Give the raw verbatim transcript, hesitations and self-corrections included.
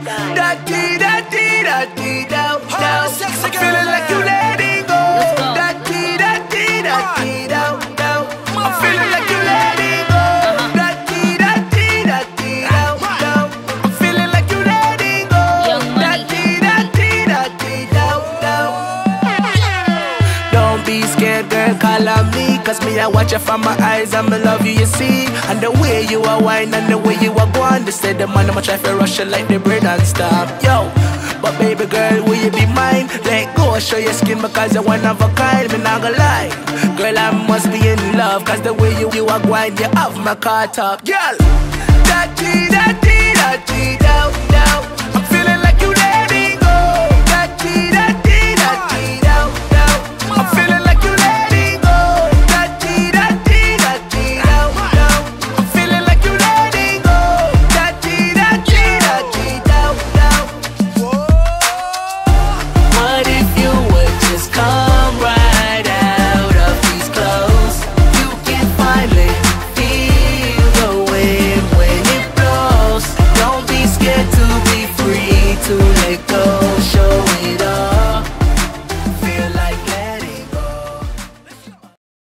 Da dee da dee da dee da da. I'm feeling like you letting go. Da dee da dee da dee da da. I'm feeling like you letting go. Da dee da dee da dee da da. I'm feeling like you letting go. Da dee da dee da dee da da. Don't be scared, girl, call on me. Cause me, I watch you from my eyes and me love you, you see. And the way you are whine and the way you are going. They say the man, I'ma try to rush you like the bread and stop. Yo, but baby girl, will you be mine? Let go, show your skin because you're one of a kind. Me not gonna lie, girl, I must be in love. Cause the way you, you are whine, you have my car top. Girl, da dee da dee da dee da.